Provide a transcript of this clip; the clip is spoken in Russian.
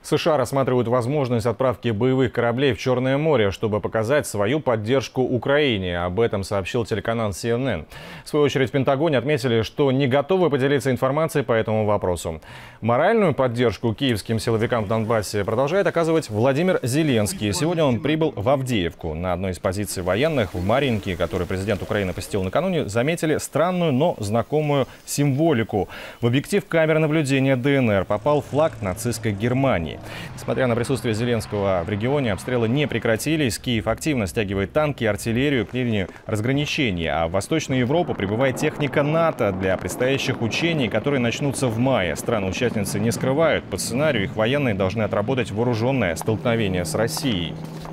США рассматривают возможность отправки боевых кораблей в Черное море, чтобы показать свою поддержку Украине. Об этом сообщил телеканал CNN. В свою очередь в Пентагоне отметили, что не готовы поделиться информацией по этому вопросу. Моральную поддержку киевским силовикам в Донбассе продолжает оказывать Владимир Зеленский. Сегодня он прибыл в Авдеевку. На одной из позиций военных в Марьинке, которую президент Украины посетил накануне, заметили странную, но знакомую символику. В объектив камер наблюдения ДНР попал флаг нацистской Германии. Несмотря на присутствие Зеленского в регионе, обстрелы не прекратились. Киев активно стягивает танки и артиллерию к линии разграничения. А в Восточную Европу прибывает техника НАТО для предстоящих учений, которые начнутся в мае. Страны-участницы не скрывают, по сценарию их военные должны отработать вооруженное столкновение с Россией.